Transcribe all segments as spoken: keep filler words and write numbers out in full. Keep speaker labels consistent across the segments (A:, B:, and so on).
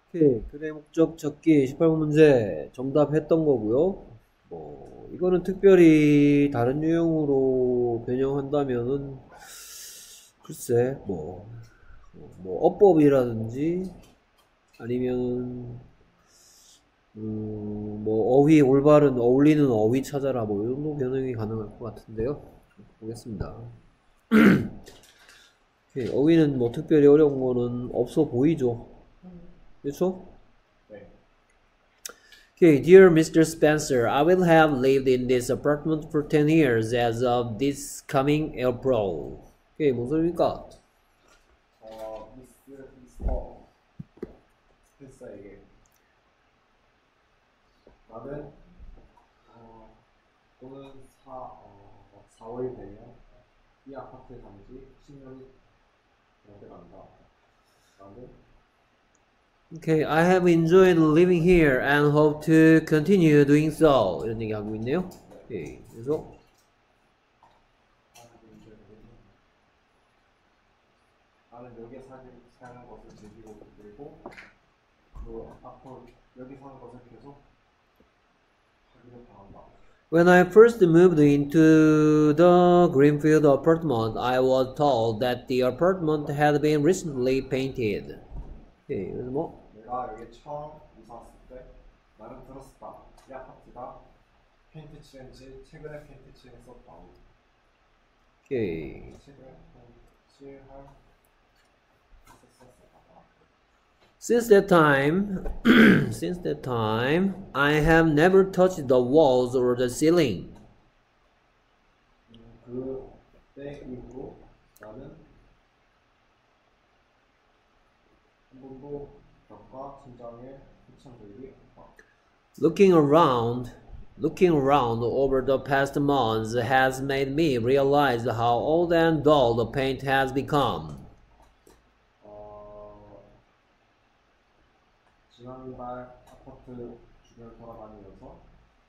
A: 오케이. 그래 목적 찾기 십팔 번 문제 정답했던 거고요. 뭐 이거는 특별히 다른 유형으로 변형한다면은 글쎄 뭐, 뭐 어법이라든지 아니면 음, 뭐 어휘 올바른 어울리는 어휘 찾아라 뭐 이 정도 변형이 가능할 것 같은데요. 보겠습니다. 오케이. 어휘는 뭐 특별히 어려운 거는 없어 보이죠. 그렇죠? Okay, dear Mister Spencer, I will have lived in this apartment for ten years as of this coming April. Okay, 무슨 소리입니까?
B: 어, 미스, 미스터 스펜서에게 나는 어, 또는 사, 어, 사 월이 되면 이 아파트에 산 지 십 년이 되어간다. 나는
A: Okay, I have enjoyed living here and hope to continue doing so. 이런 얘기 하고 있네요. Okay, 그래서
B: 나는 여기에 사는, 사는 것을 즐기고 그리고 그 앞으로 여기 사는 것을 계속 하기를 바란다.
A: when I first moved into the Greenfield apartment, I was told that the apartment had been recently painted. Okay, 그래서 뭐
B: 내가 여기 처음 이사 왔을 때 나는 들었었다. 이 아파트가 페인트 칠한지 최근에 페인트 칠했었다고.
A: Okay.
B: 최근에 페인트 칠할
A: Since that time, since that time, I have never touched the walls or the ceiling.
B: 그때 이후로 나는 한 번도 벽과 천장에 붙인 적이 없다.
A: Looking around, looking around over the past months has made me realize how old and dull the paint has become.
B: 어, 지난달 아파트 주변을 돌아다니면서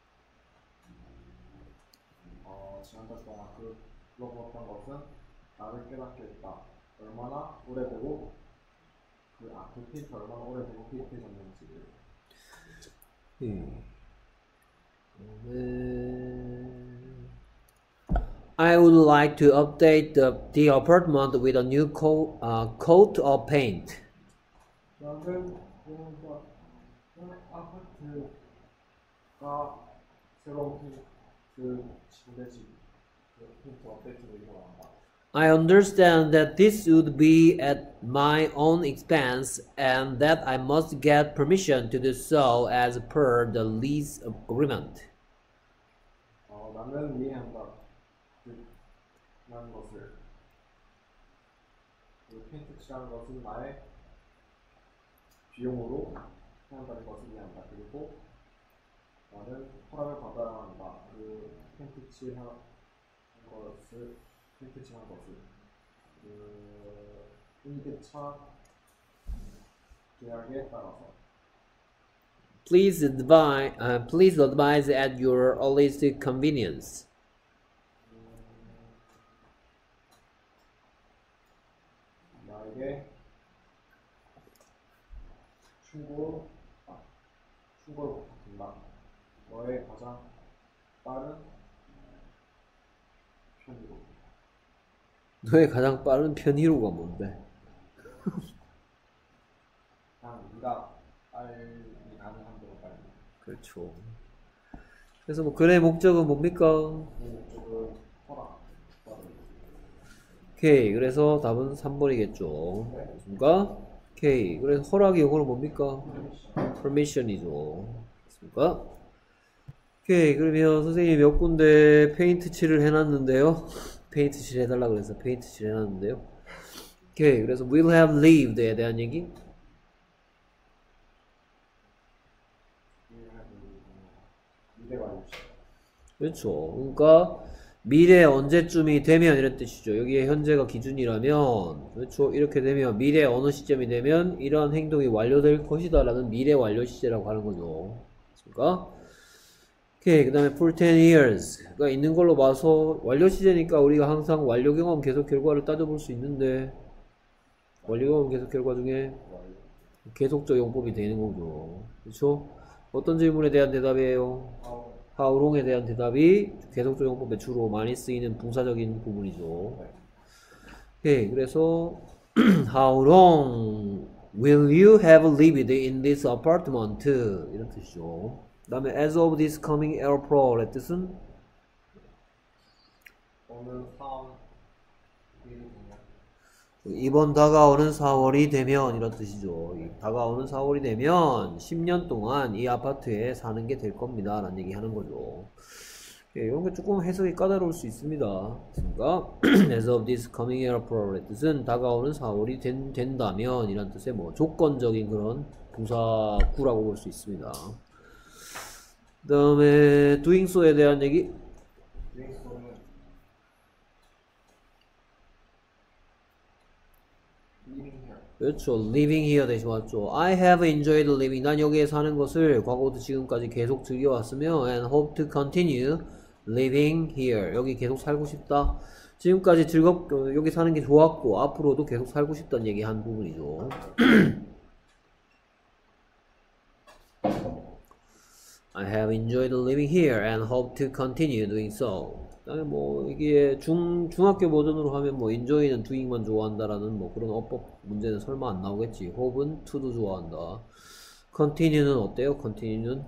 B: 어, 지난달 동안 그 불러보았던 것은 나를 깨닫게 했다. 얼마나 오래되고 그, 아, 그 페인트 얼마나 오래되고 페인트해졌는지를.
A: I would like to update the, the apartment with a new coat, uh, coat of paint.
B: 나는 뭔가 아파트가 새로운 그 침대집 그 페인트 업데이트를 이용한다.
A: I understand that this would be at my own expense and that I must get permission to do so as per the lease agreement.
B: 어, 나는 이해한다. 라는 것을 그 페인트 칠하는 것은 나의 비용으로 해한다는 것을 이해한다. 그리고 나는 허락을 받아야 한다. 그 페인트 칠하는 것을 페인트 칠하는 것을 그 임대차 계약에 따라서.
A: Please advise, uh, please advise at your earliest convenience.
B: 나에게 충고, 아, 충고를 부탁한다. 너의 가장 빠른 편의로.
A: 너의 가장 빠른 편의로가 뭔데?
B: 그냥 네가 빨리 가능한 대로 빨리.
A: 그렇죠. 그래서 뭐 글의 목적은 뭡니까?
B: 목적은 허락.
A: 오케이. 그래서 답은 삼 번이겠죠. 맞습니까? 오케이. 그래서 허락이 이거는 뭡니까? permission이죠. 맞습니까? 오케이. 그러면 선생님이 몇 군데 페인트 칠을 해놨는데요. 페인트 칠 해달라 그래서 페인트 칠 해놨는데요. 오케이. 그래서 will have lived에 대한 얘기. 그렇죠. 그러니까 미래 언제쯤이 되면 이런 뜻이죠. 여기에 현재가 기준이라면 그렇죠. 이렇게 되면 미래 어느 시점이 되면 이러한 행동이 완료될 것이다 라는 미래 완료 시제라고 하는 거죠. 그러니까 오케이. 그 다음에 for ten years가 있는 걸로 봐서 완료 시제니까 우리가 항상 완료 경험 계속 결과를 따져볼 수 있는데 완료 경험 계속 결과 중에 계속적 용법이 되는 거죠. 그렇죠? 어떤 질문에 대한 대답이에요?
B: how,
A: how long에 대한 대답이 계속적 용법에 주로 많이 쓰이는 부사적인 부분이죠. 오케이, 그래서 how long will you have lived in this apartment? 이런 뜻이죠. 그 다음에 as of this coming April의 뜻은
B: 어느 사람 일이 되냐?
A: 이번 다가오는 사월이 되면 이런 뜻이죠. 이 다가오는 사월이 되면 십 년 동안 이 아파트에 사는 게 될 겁니다 라는 얘기 하는 거죠. 예, 이런 게 조금 해석이 까다로울 수 있습니다. 그러니까 as of this coming April의 뜻은 다가오는 사월이 된, 된다면 이란 뜻의 뭐 조건적인 그런 부사구라고 볼 수 있습니다. 그 다음에 doing so에 대한 얘기.
B: doing so는 living here.
A: 그렇죠. living here 대신 왔죠. I have enjoyed living. 난 여기에 사는 것을 과거부터 지금까지 계속 즐겨왔으며 and hope to continue living here. 여기 계속 살고 싶다. 지금까지 즐겁, 여기 사는 게 좋았고 앞으로도 계속 살고 싶다는 얘기 한 부분이죠. I have enjoyed living here and hope to continue doing so. 그다음에 뭐 이게 중 중학교 버전으로 하면 뭐 enjoy는 doing만 좋아한다라는 뭐 그런 어법 문제는 설마 안 나오겠지. hope는 to도 좋아한다. continue는 어때요? continue는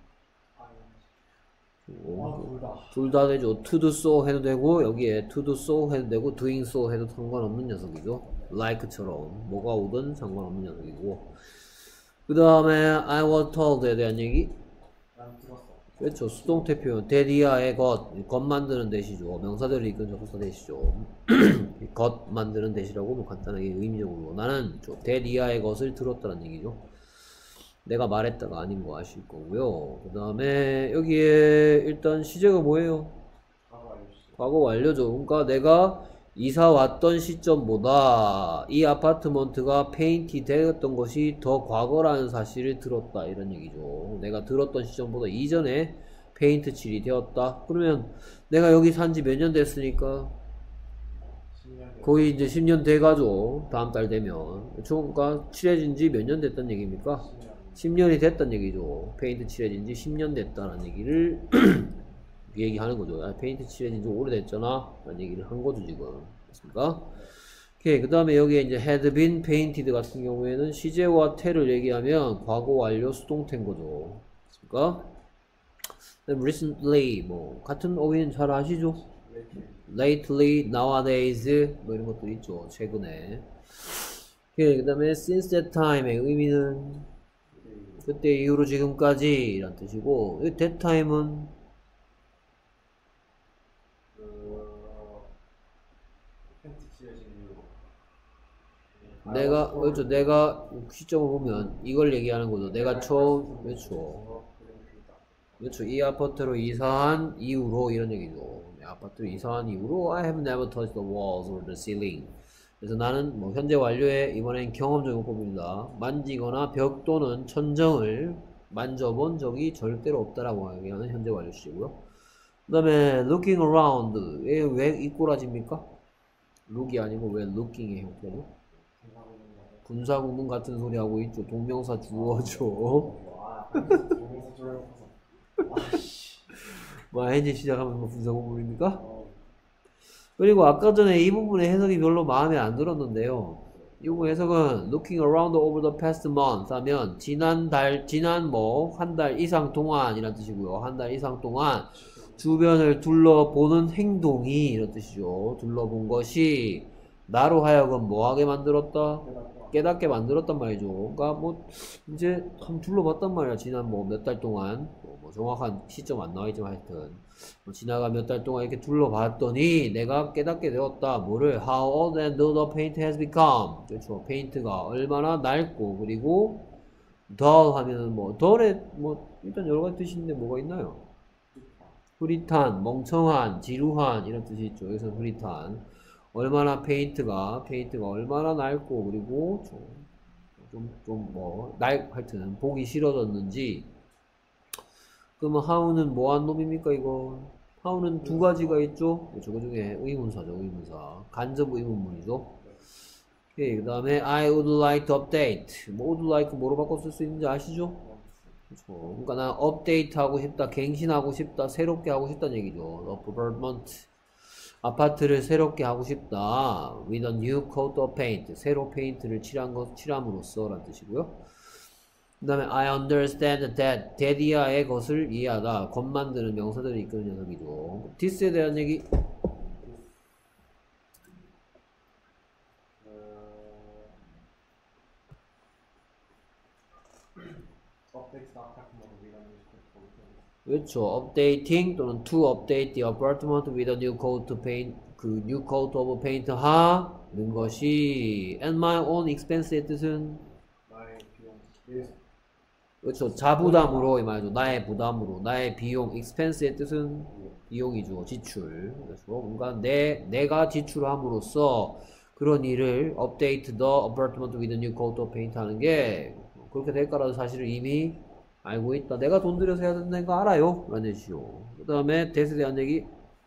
A: 둘 다 되죠. to do so 해도 되고 여기에 to do so 해도 되고 doing so 해도 상관없는 녀석이죠. like처럼 뭐가 오든 상관없는 녀석이고. 그 다음에 I was told에 대한 얘기.
B: 난 들었어.
A: 그렇죠. 수동태 표현. 데디아의 것, 것 만드는 대시죠. 명사들을 이끈 접속사 대시죠. 것 만드는 대시라고 뭐 간단하게 의미적으로. 나는 데디아의 것을 들었다는 얘기죠. 내가 말했다가 아닌 거 아실 거고요. 그 다음에 여기에 일단 시제가 뭐예요?
B: 과거 알려주세요.
A: 과거 완료죠. 그러니까 내가 이사 왔던 시점보다 이 아파트먼트가 페인트 되었던 것이 더 과거라는 사실을 들었다 이런 얘기죠. 내가 들었던 시점보다 이전에 페인트 칠이 되었다. 그러면 내가 여기 산지 몇 년 됐으니까
B: 십 년 된
A: 거의 이제 십 년 돼가죠. 다음 달 되면. 그러니까 칠해진 지 몇 년 됐단 얘기입니까?
B: 십 년.
A: 십 년이 됐단 얘기죠. 페인트 칠해진 지 십 년 됐다는 얘기를 얘기하는 거죠. 아, 페인트 칠해진 지 오래됐잖아 라는 얘기를 한 거죠 지금. 됐습니까? 오케이. 그 다음에 여기에 이제 had been painted 같은 경우에는 시제와 te를 얘기하면 과거 완료 수동태인 거죠. 됐습니까? recently 뭐 같은 어휘는 잘 아시죠? lately, nowadays 뭐 이런 것도 있죠. 최근에. 오케이. 그 다음에 since that time의 의미는 그때 이후로 지금까지 이란 뜻이고 that time은 내가 그렇죠. 내가 시점을 보면 이걸 얘기하는 거죠. 내가 처음 그렇죠. 그렇죠. 이 아파트로 이사한 이후로 이런 얘기죠. 아파트로 이사한 이후로 I have never touched the walls or the ceiling. 그래서 나는 뭐 현재 완료에 이번엔 경험적 용법입니다. 만지거나 벽 또는 천정을 만져본 적이 절대로 없다라고 얘기하는 현재 완료 시제고요. 그 다음에 looking around 왜, 왜 이꼬라집니까? look이 아니고 왜 looking의 형태죠? 군사구문 같은 소리 하고 있죠. 동명사 주어죠. 뭐 현재 시작하면 뭐 군사구문입니까? 그리고 아까 전에 이 부분의 해석이 별로 마음에 안 들었는데요. 이 부분 해석은 looking around over the past month 하면 지난 달, 지난 뭐 한 달 이상 동안 이란 뜻이고요. 한 달 이상 동안 주변을 둘러보는 행동이 이런 뜻이죠. 둘러본 것이 나로 하여금 뭐하게 만들었다? 깨닫게 만들었단 말이죠. 그러니까 뭐 이제 한번 둘러봤단 말이야. 지난 뭐 몇 달 동안 뭐 정확한 시점 안 나와있지만 하여튼 뭐 지나가 몇 달 동안 이렇게 둘러봤더니 내가 깨닫게 되었다. 뭐를 How old and dull the paint has become. 그렇죠. 페인트가 얼마나 낡고 그리고 dull 하면은 뭐 dull에 뭐 일단 여러 가지 뜻이 있는데 뭐가 있나요? 흐릿한, 멍청한, 지루한 이런 뜻이 있죠. 여기서 흐릿한. 얼마나 페인트가 페인트가 얼마나 낡고 그리고 좀 좀 뭐 낡 하여튼 보기 싫어졌는지. 그러면 how는 뭐한 놈입니까 이거? how는 두 가지가 있죠. 그렇죠. 그 중에 의문사죠. 의문사 간접 의문문이죠. 그 다음에 I would like to update. 뭐 would like 뭐로 바꿔 쓸 수 있는지 아시죠? 그렇죠. 그러니까 나 업데이트 하고 싶다, 갱신하고 싶다, 새롭게 하고 싶다는 얘기죠. apartment. 아파트를 새롭게 하고 싶다. with a new coat of paint. 새로 페인트를 칠한 것, 칠함으로써 라는 뜻이고요. 그 다음에 I understand that. that이야의 것을 이해하다. 것 만드는 명사들을 이끄는 녀석이죠. this에 대한 얘기. 그렇죠. updating 또는 to update the apartment with a new coat of paint. 그 new coat of paint 하는 것이 and my own expense의 뜻은
B: 나의 비용.
A: 그렇죠. 자부담으로 이 말이죠. 나의 부담으로 나의 비용 expense의 뜻은 비용이죠. 지출. 그래서 뭔가 내 내가 지출함으로써 그런 일을 update the apartment with a new coat of paint 하는 게 그렇게 될 거라도 사실을 이미 알고 있다. 내가 돈 들여서 해야 된다는 거 알아요. 라는 뜻이요. 그 다음에 that에 대한 얘기.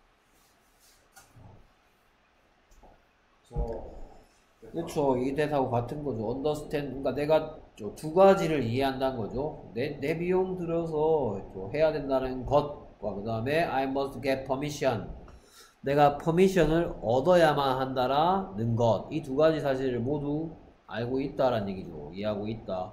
A: 그렇죠. 이 that하고 같은 거죠. understand. 그러니까 내가 두 가지를 이해한다는 거죠. 내, 내 비용 들여서 해야 된다는 것과 그 다음에 I must get permission. 내가 퍼미션을 얻어야만 한다라는 것. 이 두 가지 사실을 모두 알고 있다라는 얘기죠. 이해하고 있다.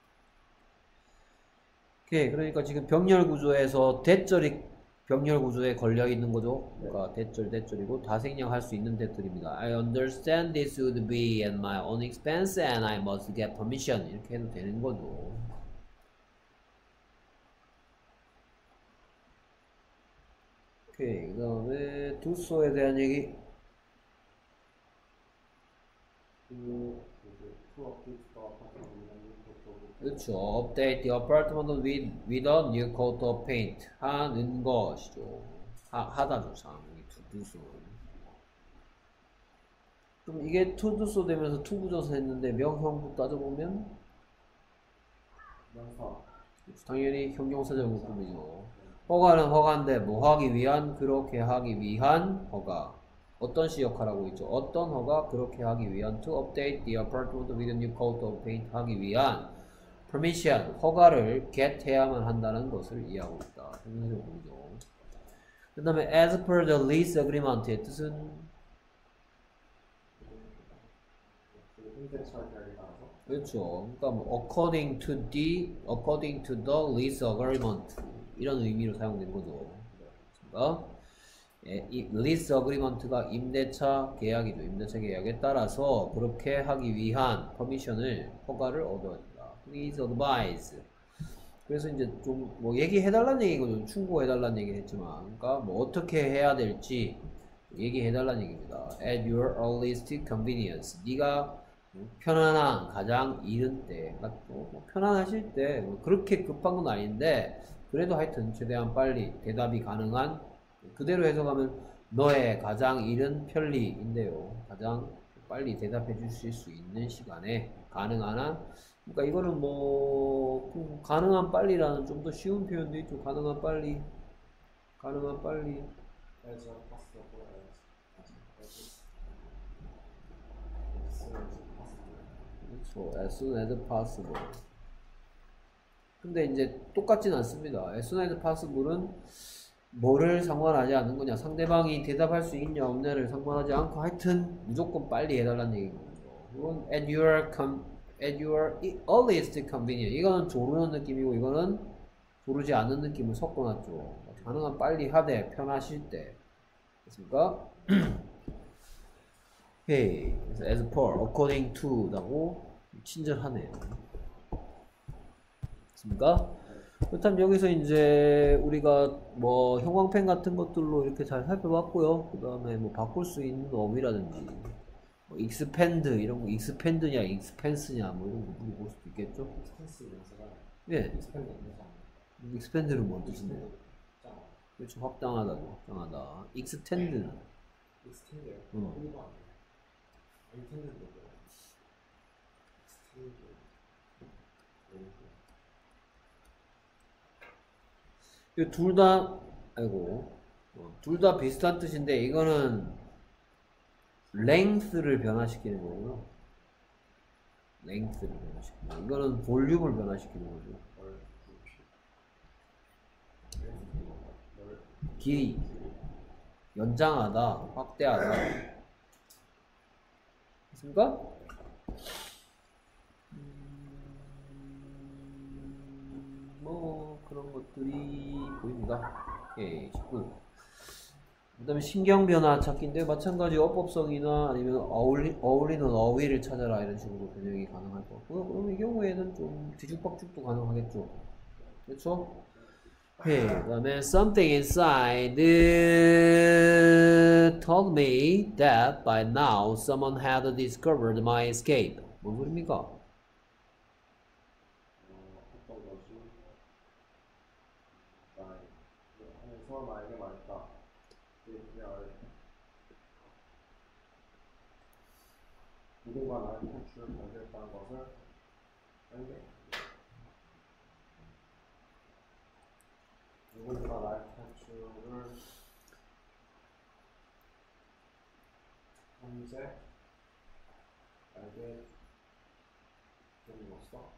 A: 오케이. 그러니까 지금 병렬 구조에서 대절이 병렬 구조에 걸려 있는 거죠. 그러니까 대절 대절이고 다 생략할 수 있는 대절입니다. I understand this would be at my own expense and I must get permission. 이렇게 해도 되는 거죠. 오케이. 그 다음에 두소에 대한 얘기. 그렇죠. update the apartment with, with a new coat of paint 하는 것이죠. 하, 하다 조상 두두소. 그럼 이게 투두소 되면서 투부정사 했는데 명형부 따져보면
B: 명사.
A: 당연히 형용사적 묶음이죠. 허가는 허가인데 뭐 하기 위한, 그렇게 하기 위한 허가. 어떤 시 역할하고 있죠? 어떤 허가, 그렇게 하기 위한 to update the apartment with a new coat of paint 하기 위한 permission, 허가를 get 해야만 한다는 것을 이해하고 있다. 형용사적 묶음이죠. 그 다음에 as per the lease agreement의 뜻은 그렇죠. 그러니까 뭐 according to the according to the lease agreement 이런 의미로 사용된 거죠. 그러니까 예, 이 lease agreement가 임대차 계약이죠. 임대차 계약에 따라서 그렇게 하기 위한 퍼미션을 허가를 얻어야 된다. Please advise. 그래서 이제 좀 뭐 얘기해달라는 얘기거든요. 충고해달라는 얘기 했지만, 그러니까 뭐 어떻게 해야 될지 얘기해달라는 얘기입니다. At your earliest convenience. 네가 편안한 가장 이른 때, 그러니까 뭐 편안하실 때 뭐 그렇게 급한 건 아닌데 그래도 하여튼 최대한 빨리 대답이 가능한, 그대로 해석하면 너의 가장 이른 편리인데요. 가장 빨리 대답해 주실 수 있는 시간에 가능한 한, 그러니까 이거는 뭐 가능한 빨리라는 좀 더 쉬운 표현도 있죠. 가능한 빨리, 가능한 빨리. 그렇죠. as soon as possible. 근데 이제 똑같진 않습니다. as soon as possible은 뭐를 상관하지 않는 거냐, 상대방이 대답할 수 있냐 없냐를 상관하지 않고 하여튼 무조건 빨리 해달라는 얘기거든요. 이건 at your com, at your earliest convenience. 이거는 조르는 느낌이고 이거는 조르지 않는 느낌을 섞어놨죠. 가능한 빨리 하되 편하실 때. 됐습니까? 오케이. 그래서 as per, according to 라고 친절하네요. 됐습니까? 그렇다면 여기서 이제 우리가 뭐 형광펜 같은 것들로 이렇게 잘 살펴봤고요. 그 다음에 뭐 바꿀 수 있는 어휘라든지 뭐 expand 이런 거, expand냐 expense냐 뭐 이런 거 물어볼 수도 있겠죠. 예. expand는 뭔 뜻인데요? 그렇죠. 확장하다죠. 확장하다. extend는 어. 둘 다, 아이고, 어, 둘 다 비슷한 뜻인데, 이거는 length를 변화시키는 거고요. length를 변화시키는 거. 이거는 볼륨을 변화시키는 거죠. 길이, 연장하다, 확대하다. 됐습니까? 음, 뭐 그런 것들이 보입니다. 오케이, 십구. 그 다음에 신경변화 찾기인데 마찬가지 어법성이나 아니면 어울리, 어울리는 어휘를 찾아라 이런 식으로 변형이 가능할 것 같고요. 그럼 이 경우에는 좀 뒤죽박죽도 가능하겠죠. 그렇죠? 오케이. 그 다음에 something inside told me that by now someone had discovered my escape. 뭔 소리입니까?
B: 어, 어떤 것이 나에서 나에게 말했다. 누군가 나의 탈출을 발견했다는 것을 알게. 누군가 나의 탈출을 현재 알게 된것으로.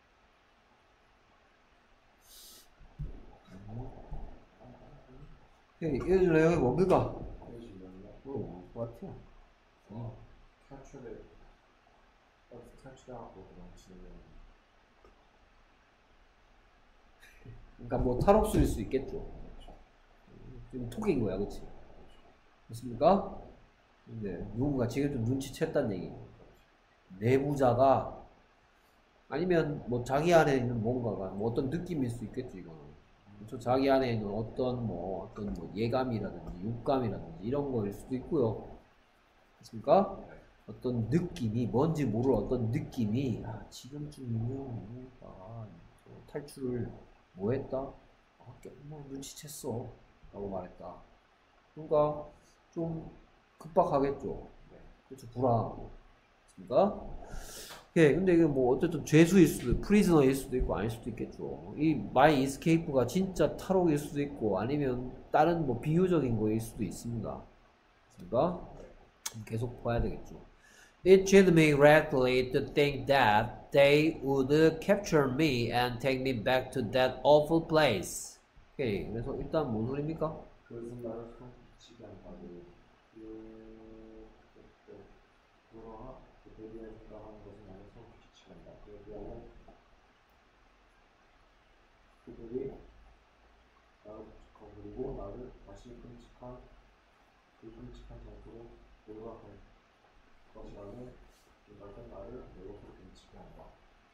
A: 얘들 내용이 뭡니까?
B: 뭐
A: 같아요.
B: 어, 탈출을 어떻게 탈출하고 그런 지금.
A: 그러니까 뭐 탈옥수일 수 있겠죠. 지금 톡인 거야, 그렇지? 맞습니까? 근데 누군가 지금 좀 눈치챘다는 얘기예요. 내부자가 아니면 뭐 자기 안에 있는 뭔가가 뭐 어떤 느낌일 수 있겠죠, 이거는. 저 자기 안에 있는 어떤 뭐 어떤 뭐 예감이라든지 육감이라든지 이런 거일 수도 있고요. 맞습니까? 어떤 느낌이 뭔지 모를 어떤 느낌이 아, 지금쯤이면 뭔가 탈출을 뭐 했다? 아, 뭐 눈치챘어 라고 말했다. 그러니까 좀 급박하겠죠. 그렇죠. 불안하고. 맞습니까? 예, 근데 이게 뭐 어쨌든 죄수일 수도, 프리즈너일 수도 있고 아닐 수도 있겠죠. 이 마이 이스케이프가 진짜 탈옥일 수도 있고 아니면 다른 뭐 비유적인 거일 수도 있습니다. 그러니까 계속 봐야 되겠죠. It chilled me radically to think that they would capture me and take me back to that awful place. 오케이, 그래서 일단 뭔 소리입니까?
B: 그것은 나를 손치게 한다고. 그러나 그들이 생각하는 것은 나를 손치게 한다. 그리고 그들이 나를 그리고 나를 다시 끔찍한 그 끔찍한 장소로 돌아갈 것이라는 생각은 나를 매우 끔찍해 한다.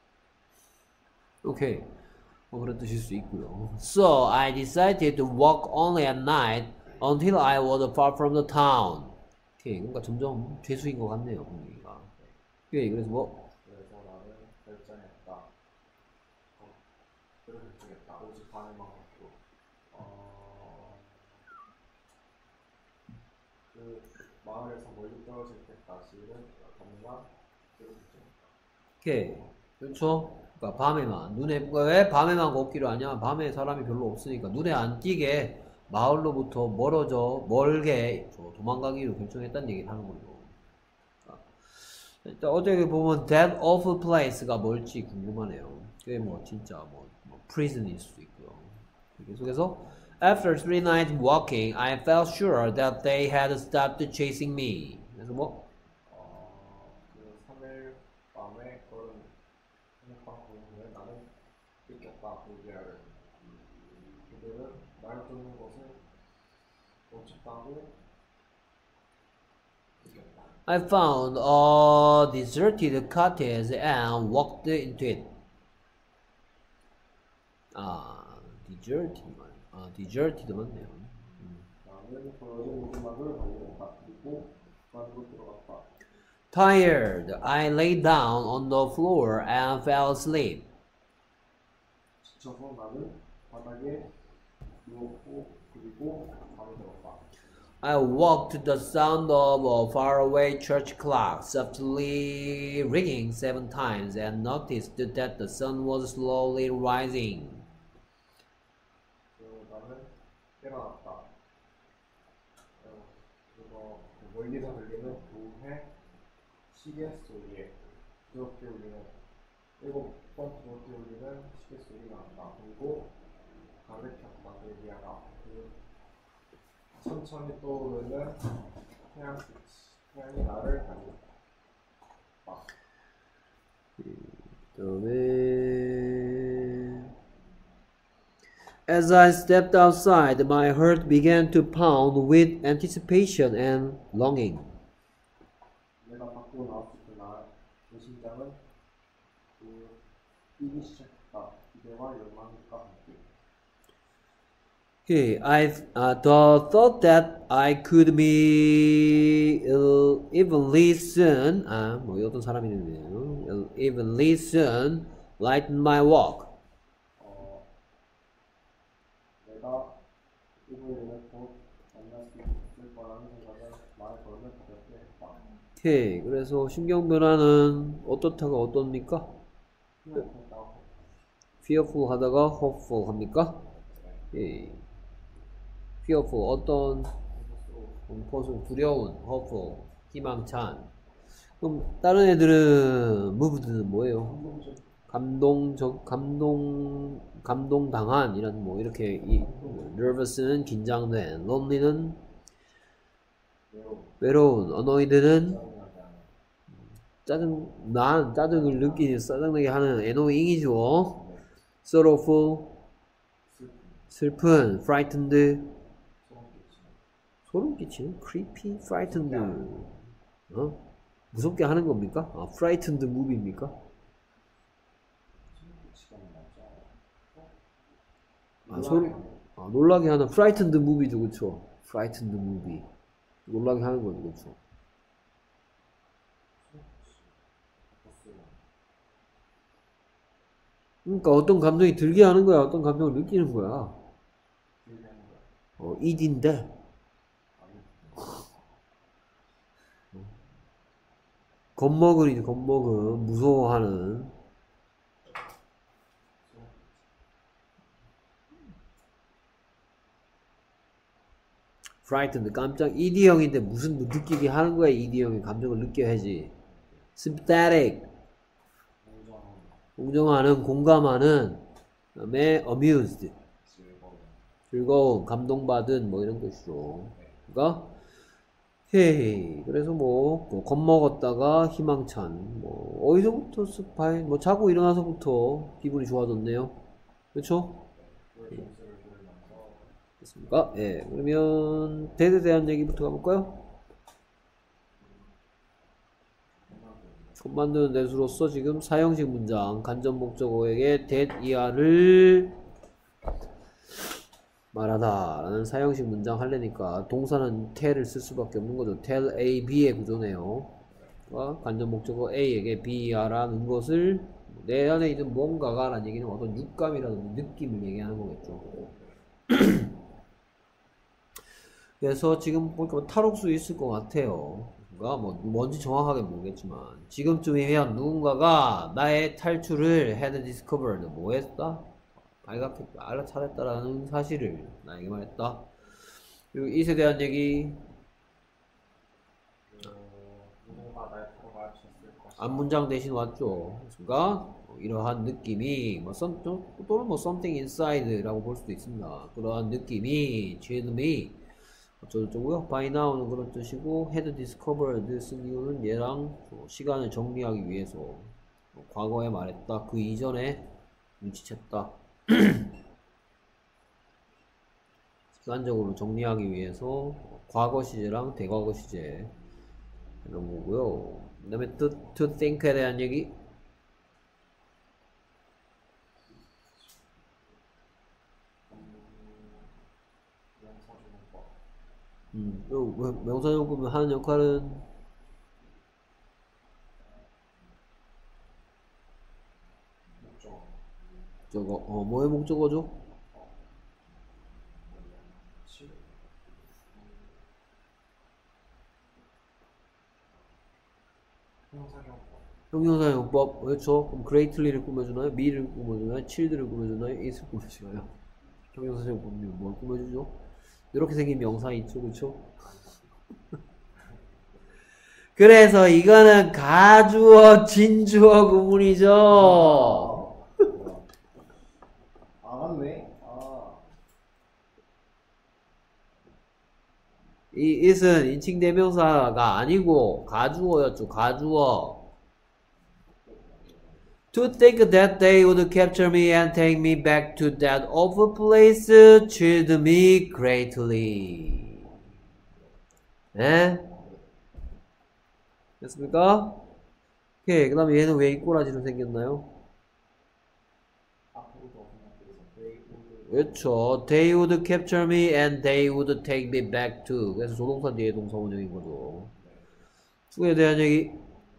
A: 오케이. 뭐 그런 뜻일 수 있고요. So I decided to walk only at night until I was far from the town. 오케이. 그러니까 점점 죄수인 것 같네요, 분위기가. 오케이. 그래서 뭐?
B: 그래서 나는 결정했다. 어, 그래서 결정했다. 오직 밤에만 걷고. 어, 그 마을에서 멀리 떨어질 때까지는 당분간 그렇게 결정했다.
A: 오케이. 그렇죠? 그러니까 밤에만 눈에 왜 밤에만 걷기로 하냐? 밤에 사람이 별로 없으니까 눈에 안 띄게 마을로부터 멀어져 멀게 도망가기로 결정했다는 얘기를 하는 거죠. 일단 어제 보면 that awful place가 뭘지 궁금하네요. 그게 뭐 진짜 뭐, 뭐 prison일 수도 있고요. 계속해서 after three nights walking, I felt sure that they had stopped chasing me. 그래서 뭐
B: 어, 그 삼 일 밤에 걸은 한밤 걸은 후에 나는 느꼈다. 그들을 그들은 날 쫓는 것을 멈췄다고 느꼈다.
A: I found a deserted cottage and walked into it. 아, deserted 말. 아, deserted 맞네요. 음.
B: 나는 버려진 오두막을 발견했다. 그리고 그 안으로 들어갔다.
A: Tired, I lay down on the floor and fell asleep.
B: 지쳐서 나는 바닥에 누웠고 그리고 잠이 들었다.
A: I woke to the sound of a faraway church clock softly ringing seven times and noticed that the sun was slowly rising.
B: 그 나는 깨어났다. 어, 그리고 멀리서 들리는 교회 시계 소리에 부드럽게 울리는 일곱 번 부드럽게 울리는 시계 소리가 난다. 그리고 가득했다. 얘기하다. 그 천천히 떠오르는 태양빛. 태양이 나를 가리다.
A: 그다음에 As I stepped outside, my heart began to pound with anticipation and longing.
B: 내가 밖으로 나왔을 때 나 내 심장은 그 뛰기 시작했다. 기대와 열망과 함께.
A: Okay, I uh, the thought that I could be uh, evenly soon, 아, 뭐 어떤 사람이 있네요. Evenly soon, lighten my walk.
B: 어, 내가 이분을 곧 만날 수 있을 거라는 생각은 나의 걸음을 가볍게 했다.
A: 오케이, 그래서 신경 변화는 어떻다가 어떻습니까? fearful 하다가 hopeful 합니까? 예. fearful 어떤 공포스러운 두려운 hopeful 희망찬. 그럼 다른 애들은 moved는 뭐예요? 감동적 감동 감동당한 이런 뭐 이렇게 이 nervous는 긴장된 lonely는 외로운 annoyed는 짜증 난 짜증을 느끼는 짜증나게 하는 annoying이죠. sorrowful 슬픈 frightened 소름 끼치는 creepy frightened 어? 무섭게 하는 겁니까? 아, frightened movie입니까? 아, 소름 아, 놀라게 하는 frightened movie죠, 그쵸? frightened movie 놀라게 하는 거죠, 그쵸? 그러니까 어떤 감정이 들게 하는 거야, 어떤 감정을 느끼는 거야. 어, id인데 겁먹으리지, 겁먹음, 무서워하는. frightened, 깜짝, 이디형인데 무슨 느끼게 하는 거야, 이디형이 감정을 느껴야지. sympathetic, 공정하는, 공감하는, 그 다음에 amused, 즐거운, 감동받은, 뭐 이런 것이죠. 그러니까, 헤이, 그래서 뭐, 뭐 겁먹었다가 희망찬, 뭐, 어디서부터 스파이, 뭐, 자고 일어나서부터 기분이 좋아졌네요. 그렇죠? 됐습니까? 예, 그러면, that에 대한 얘기부터 가볼까요? 것 만드는 대수로서 지금 사형식 문장, 간접 목적어에게 that 이하를 말하다 라는 사형식 문장 하려니까 동사는 tell을 쓸 수밖에 없는 거죠. tell A, B의 구조네요. 간접 목적어 A에게 B 이하라는 것을 내 안에 있는 뭔가가 라는 얘기는 어떤 육감이라든지 느낌을 얘기하는 거겠죠. 그래서 지금 보니까 탈옥수 있을 것 같아요. 뭐 뭔지 정확하게 모르겠지만 지금쯤이면 누군가가 나의 탈출을 had discovered 뭐 했다? 발각했다, 알아차렸다라는 사실을 나에게 말했다. 그리고 이에 대한 얘기 앞문장 대신 왔죠. 그러니까 이러한 느낌이 뭐 some, 또는 뭐 something inside라고 볼 수도 있습니다. 그러한 느낌이 지금이 어쩌고저쩌고요. by now는 그런 뜻이고 had discovered 쓴 이유는 얘랑 시간을 정리하기 위해서 과거에 말했다. 그 이전에 눈치챘다. 시간적으로 정리하기 위해서 과거 시제랑 대과거 시제 이런 거고요. 그 다음에 to, to think에 대한 얘기. 음, 명사용법이 하는 역할은 저거 어 뭐의 목적어죠? 형용사용법. 그렇죠. 그럼 greatly를 꾸며주나요? me를 꾸며주나요? child를 꾸며주나요? it을 꾸며주나요? 형용사용법이 뭘 꾸며주죠? 이렇게 생긴 명사 있죠, 그렇죠? 그래서 이거는 가주어 진주어 구문이죠.
B: 아 맞네. 아
A: 이 it은 인칭 대명사가 아니고 가주어였죠. 가주어. To think that they would capture me and take me back to that awful place chilled me greatly. 네? 됐습니까? 오케이. 그 다음에 얘는 왜 이 꼬라지로 생겼나요?
B: 앞으로도 생각해서 데이보드
A: 그렇죠. They would capture me and they would take me back to. 그래서 조동사 뒤에 동사 원형인 거죠. 수에 대한 얘기.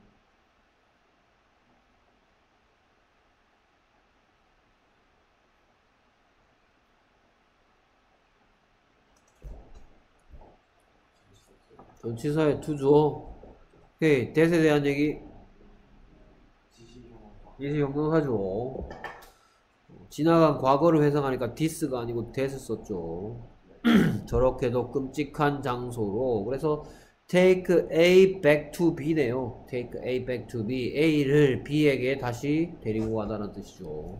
A: 전치사의 투죠. 오케이. 대세에 대한 얘기.
B: 지시형용사
A: 지시형용사죠. 지나간 과거를 회상하니까 this가 아니고 that 썼죠. 저렇게도 끔찍한 장소로. 그래서 take A back to B네요. take A back to B. A를 B에게 다시 데리고 가다는 뜻이죠.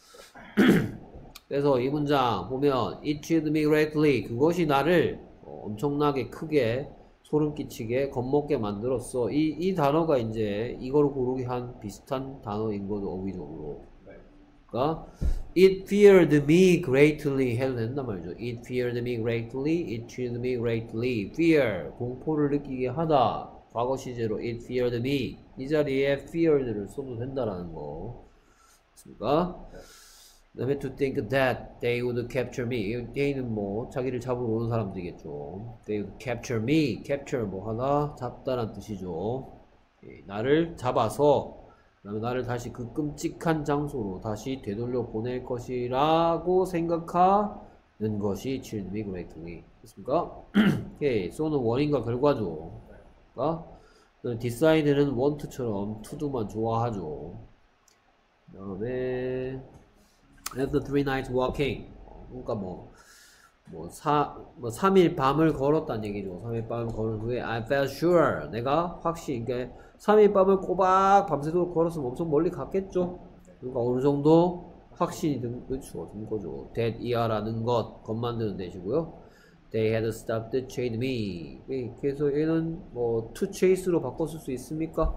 A: 그래서 이 문장 보면 it chilled me greatly. 그것이 나를 엄청나게 크게 소름 끼치게 겁먹게 만들었어. 이, 이 단어가 이제 이걸 고르게 한 비슷한 단어인 거죠. 어휘적으로. 그러니까 it feared me greatly 해도 된단 말이죠. it feared me greatly, it chilled me greatly. fear, 공포를 느끼게 하다. 과거 시제로 it feared me. 이 자리에 feared를 써도 된다라는 거. 맞습니까? 그 다음에 to think that they would capture me. they는 뭐 자기를 잡으러 오는 사람들이겠죠. they would capture me. capture 뭐 하다 잡다란 뜻이죠. 예, 나를 잡아서 그 다음에 나를 다시 그 끔찍한 장소로 다시 되돌려 보낼 것이라고 생각하는 것이 chilled me greatly. 됐습니까? 오케이. so는 원인과 결과죠. 그러니까 decide는 want처럼 to도만 좋아하죠. 그 다음에 after three nights walking. 그러니까 뭐, 뭐, 사, 뭐, 삼 일 밤을 걸었다는 얘기죠. 삼 일 밤을 걸은 후에, I felt sure. 내가 확실히, 그러니까 삼 일 밤을 꼬박 밤새도록 걸었으면 엄청 멀리 갔겠죠? 그러니까 어느 정도 확신이 든, 그렇죠. 든 거죠. that 이하라는 것, 것 만드는 대시고요. They had stopped to chase me. 그래서 얘는 뭐, to chase로 바꿨을 수 있습니까?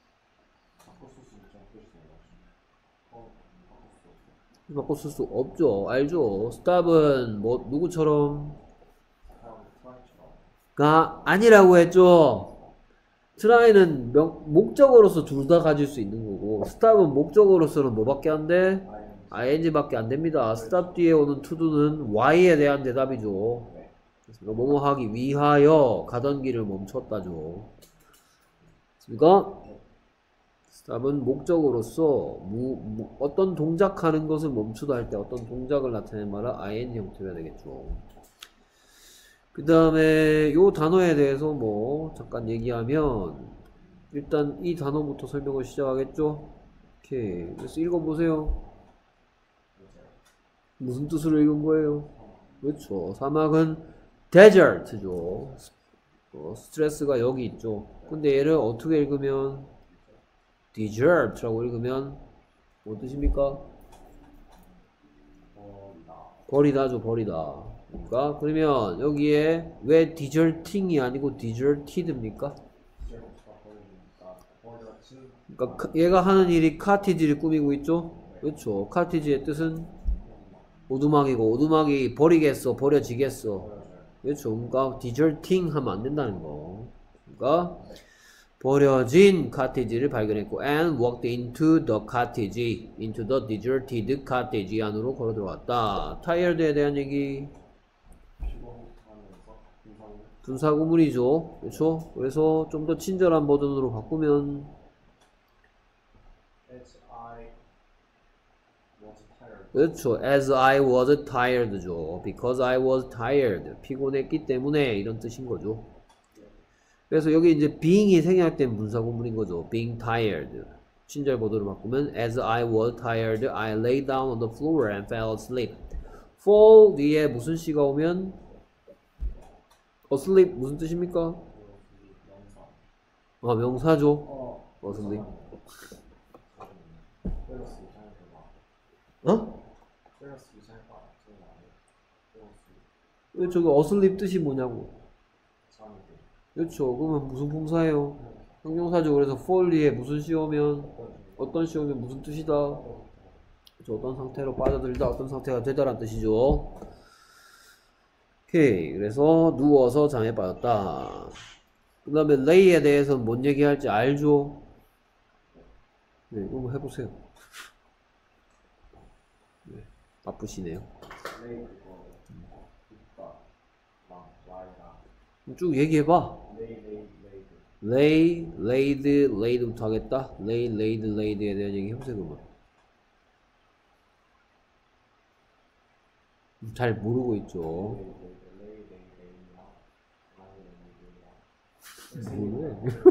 A: 바꿨을 수 없죠. 알죠? stop은 뭐 누구처럼? 가 아니라고 했죠. try는 명, 목적어로서 둘 다 가질 수 있는 거고 stop은 목적어로서는 뭐밖에 안 돼? ing밖에 안 됩니다. stop 뒤에 오는 to도는 y에 대한 대답이죠. 뭐뭐 하기 위하여 가던 길을 멈췄다죠. 그러니까 stop은 목적으로서 무, 무, 어떤 동작하는 것을 멈추다 할 때 어떤 동작을 나타내는 말은 ing 형태가 되겠죠. 그 다음에 요 단어에 대해서 뭐 잠깐 얘기하면 일단 이 단어부터 설명을 시작하겠죠. 오케이. 그래서 읽어보세요. 무슨 뜻으로 읽은 거예요? 그렇죠. 사막은 desert죠. 어, 스트레스가 여기 있죠. 근데 얘를 어떻게 읽으면 desert라고 읽으면 뭐 뜻입니까? 버리다죠. 버리다. 그러니까 그러면 여기에 왜 deserting이 아니고 deserted입니까? 그러니까 얘가 하는 일이 cottage를 꾸미고 있죠. 그렇죠. cottage의 뜻은 오두막이고 오두막이 버리겠어, 버려지겠어. 그렇죠. 그러니까 deserting 하면 안 된다는 거. 그러니까 버려진 cottage를 발견했고 and walked into the cottage, into the deserted cottage 안으로 걸어 들어갔다. tired에 대한 얘기. 분사구문이죠. 그렇죠? 그래서 좀 더 친절한 버전으로 바꾸면
B: as I was tired.
A: 그렇죠. as I was tired죠. because I was tired. 피곤했기 때문에 이런 뜻인 거죠. 그래서 여기 이제 being이 생략된 분사구문인 거죠. being tired. 친절 버전으로 바꾸면 as I was tired, I lay down on the floor and fell asleep. fall 뒤에 무슨 시가 오면 asleep 무슨 뜻입니까? 아, 명사죠.
B: 어.
A: 어슬립.
B: 플러스 이상할 봐.
A: 어?
B: 플러스 이상할 봐. 저는 안 해. 플러스
A: 왜 저기 어슬립 뜻이 뭐냐고.
B: 삼.
A: 그렇죠. 그러면 무슨 품사예요? 형용사죠. 그래서 fally에 무슨 씌우면 어떤 씌우면 무슨 뜻이다. 그렇죠. 어떤 상태로 빠져들다, 어떤 상태가 되다라는 뜻이죠. 오케이. 그래서 누워서 잠에 빠졌다. 그 다음에 lay에 대해서는 뭔 얘기할지 알죠? 네, 이거 한번 해보세요. 네, 바쁘시네요.
B: 레이 그거 있다. 막 와이가.
A: 쭉 얘기해봐.
B: 레이 레이 레이.
A: lay, laid, laid부터 하겠다. lay, laid, laid에 대한 얘기 해보세요, 그러면. 잘 모르고 있죠. 뭐래?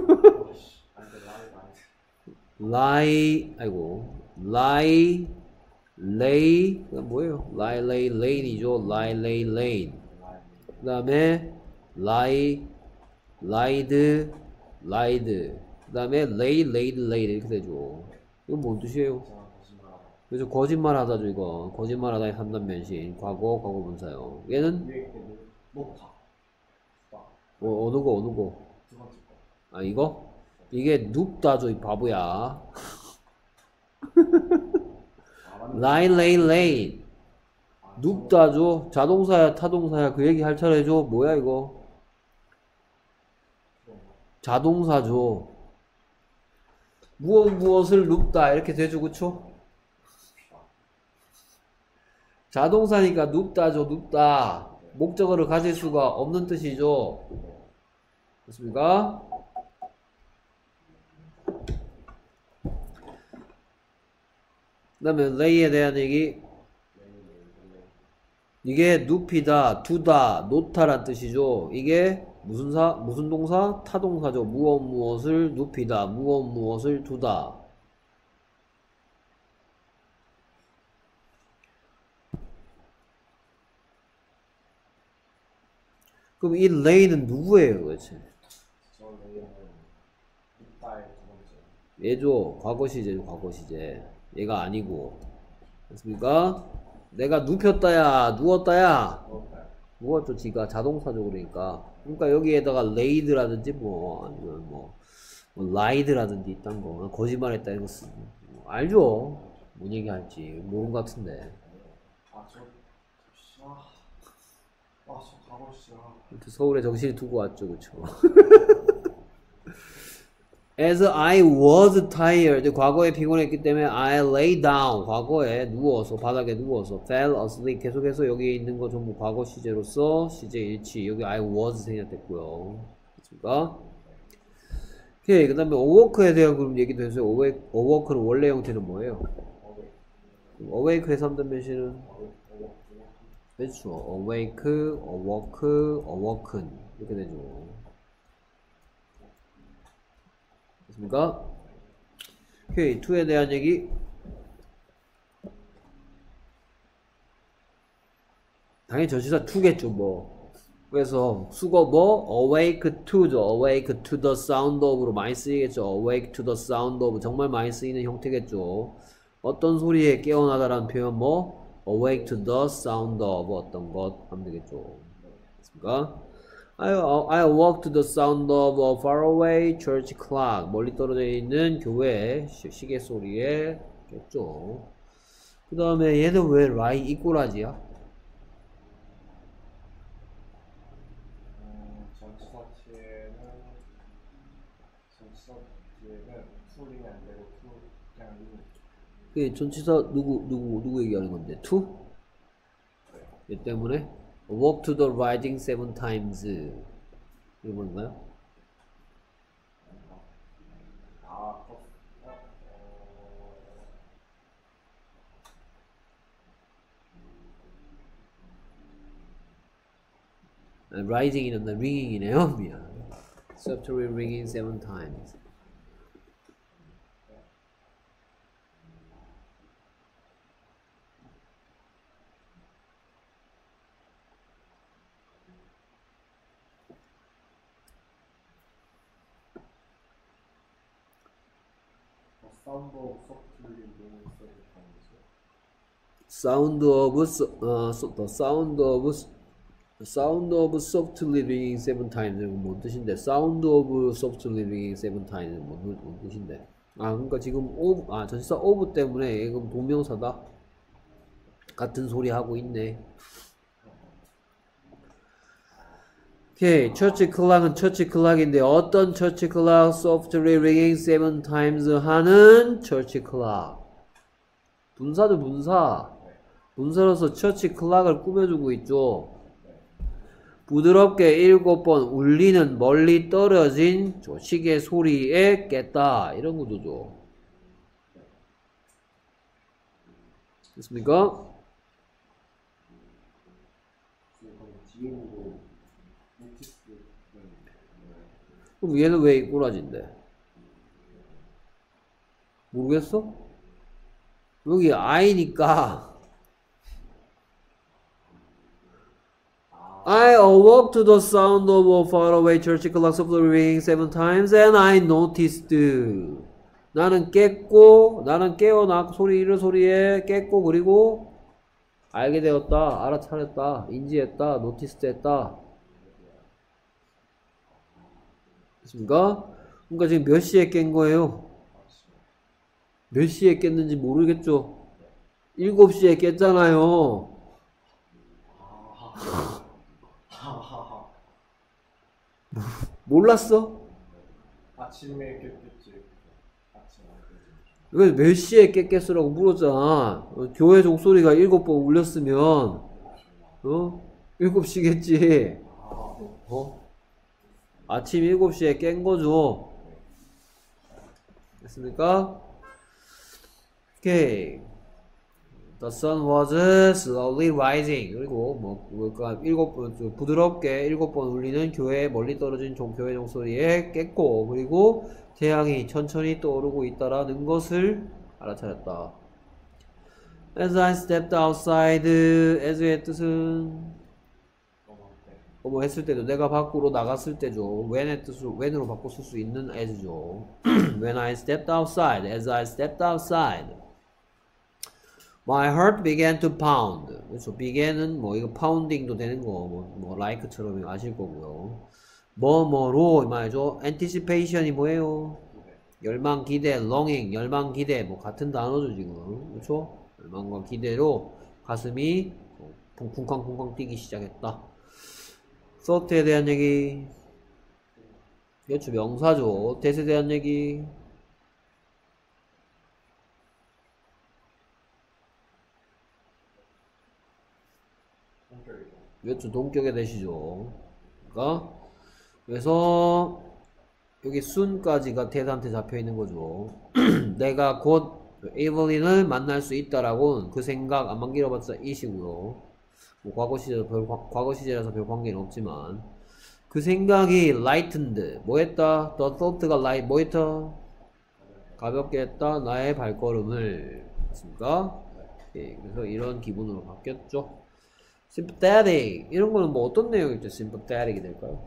A: lie, 아이고, lie, lay, 그 뭐예요? lie, lay, lane이죠. lie, lay, lane. 그 다음에 lie, lied, lied. 그 다음에 lay, laid, laid 이렇게 되죠. 이건 뭔 뜻이에요? 그래서 거짓말 하다죠, 이거. 거짓말 하다의 삼단 변신. 과거, 과거 분사요. 얘는?
B: 높아.
A: 어, 어느 거, 어느 거?
B: 두 번째 거.
A: 아, 이거? 이게 눕다죠, 이 바보야. lie, lay, lane. 눕다죠. 자동사야, 타동사야. 그 얘기 할 차례죠. 뭐야, 이거? 자동사죠. 무엇, 무엇을 눕다. 이렇게 되죠, 그쵸? 자동사니까 눕다죠, 눕다. 목적어를 가질 수가 없는 뜻이죠. 됐습니까? 그 다음에 lay에 대한 얘기. 이게 눕히다, 두다, 놓다란 뜻이죠. 이게 무슨 사, 무슨 동사? 타동사죠. 무엇 무엇을 눕히다, 무엇 무엇을 두다. 그럼 이 lay는 누구예요, 도대체?
B: 저 레이는 이따의 두 번째.
A: 얘죠. 과거 시제죠, 과거 시제. 얘가 아니고. 됐습니까? 내가 눕혔다야, 누웠다야. 누웠죠, 지가. 자동사죠, 그러니까. 그러니까 여기에다가 laid라든지 뭐, 아니면 뭐, 뭐 lie드라든지 있단 거. 거짓말 했다, 이거 쓰, 뭐, 알죠? 뭔 얘기 할지. 모르는 것 같은데.
B: 아, 저, 저, 아, 아, 저 가고 싶어.
A: 서울에 정신이 두고 왔죠, 그쵸? As I was tired, 과거에 피곤했기 때문에 I lay down, 과거에 누워서, 바닥에 누워서 fell asleep, 계속해서 여기 있는 거 전부 과거 시제로서 시제 일치, 여기 I was 생략됐고요. 됐습니까? 오케이, 그 다음에 awake에 대한 그럼 얘기도 했어요. awake, awake는 원래 형태는 뭐예요? awake의 삼단 변신은? 그렇죠. awake, awoke, awoken 이렇게 되죠. 됐습니까? 오케이, to에 대한 얘기. 당연히 전치사 to겠죠, 뭐. 그래서 수거 뭐? awake to죠. awake to the sound of로 많이 쓰이겠죠. awake to the sound of 정말 많이 쓰이는 형태겠죠. 어떤 소리에 깨어나다라는 표현 뭐? awake to the sound of 어떤 것 하면 되겠죠. 됐습니까? I, I walked to the sound of a faraway church clock. 멀리 떨어져 있는 교회 시계 소리에 겠죠. 그 다음에 얘는 왜 라이 이꼬라지야?
B: 음, 전치사 뒤에는 전치사 뒤에는 풀링이 안 되고 풀 그냥 이.
A: 그 전치사 누구 누구 누구 얘기하는 건데? to? 얘 때문에 walk to the riding seven times 이거 뭔가요?
B: 아, 어, 어,
A: 아, rising이 아니라 ringing이네요. 미안. Softly ringing seven times.
B: 사운드 오브 소프트웨어 리빙 세븐 타임즈.
A: Sound of so- 어, so- the sound of sound of soft living seven times 이건 뭔 뜻인데? Sound of soft living seven times 뭔, 뭔 뜻인데? 아 그러니까 지금 of 아 전치사 of 때문에 이건 동명사다. 같은 소리 하고 있네. 오케이, church clock은 church clock인데 어떤 church clock? softly ringing seven times 하는 church clock. 분사도 분사. 분사로서 church clock을 꾸며주고 있죠. 부드럽게 일곱 번 울리는 멀리 떨어진 시계 소리에 깼다. 이런 구조죠. 됐습니까? 그럼 얘는 왜 꼬라진데? 모르겠어? 여기 I니까 I awoke to the sound of a faraway church clock softly ringing seven times and I noticed. 나는 깼고, 나는 깨어나 소리 이런 소리에 깼고 그리고 알게 되었다, 알아차렸다, 인지했다, 노티스 했다. 됐습니까? 그러니까 지금 몇 시에 깬 거예요? 몇 시에 깼는지 모르겠죠? 일곱 시에 깼잖아요. 몰랐어?
B: 아침에 깼겠지. 아침
A: 왜 몇 시에 깼겠어라고 물었잖아. 어, 교회 종소리가 일곱 번 울렸으면 어? 일곱 시겠지. 어? 아침 일곱 시에 깬 거죠. 됐습니까? 오케이. The sun was slowly rising. 그리고 뭐 그러니까 일곱 번 부드럽게 일곱 번 울리는 교회에 멀리 떨어진 종, 교회 종소리에 깼고 그리고 태양이 천천히 떠오르고 있다라는 것을 알아차렸다. As I stepped outside, as의 뜻은 뭐 했을 때도 내가 밖으로 나갔을 때죠. when의 뜻으로 when으로 바꿔 쓸 수 있는 as죠. When I stepped outside, as I stepped outside. My heart began to pound. 그렇죠. began은 뭐 이거 pounding도 되는 거, 뭐, 뭐 like처럼 아실 거고요. 뭐뭐로 이 말이죠. anticipation이 뭐예요? 열망, 기대, longing, 열망, 기대, 뭐 같은 단어죠 지금. 그렇죠? 열망과 기대로 가슴이 쿵쾅쿵쾅 뛰기 시작했다. thought에 대한 얘기. 그렇죠. 명사죠. that에 대한 얘기. 그렇죠. 동격의 대시죠. 그러니까 그래서 여기 soon까지가 that한테 잡혀있는 거죠. 내가 곧 에이블린을 만날 수 있다라고는 그 생각 안만 길어봤자 이시고요. 뭐 과거 시절 별 과거 시절에서 별 관계는 없지만 그 생각이 lightened 뭐 했다? the thought가 light 뭐 했다? 가볍게 했다 나의 발걸음을 했습니까? 예, 그래서 이런 기분으로 바뀌었죠. sympathetic 이런 거는 뭐 어떤 내용이죠? sympathetic이 될까요?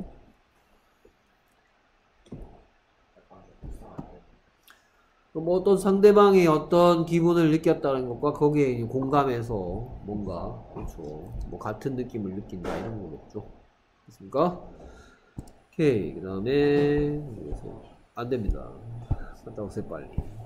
A: 뭐 어떤 상대방이 어떤 기분을 느꼈다는 것과 거기에 공감해서 뭔가 그렇죠 뭐 같은 느낌을 느낀다 이런 거겠죠. 됐습니까? 오케이 그 다음에 안 됩니다. 갔다 오세요 빨리.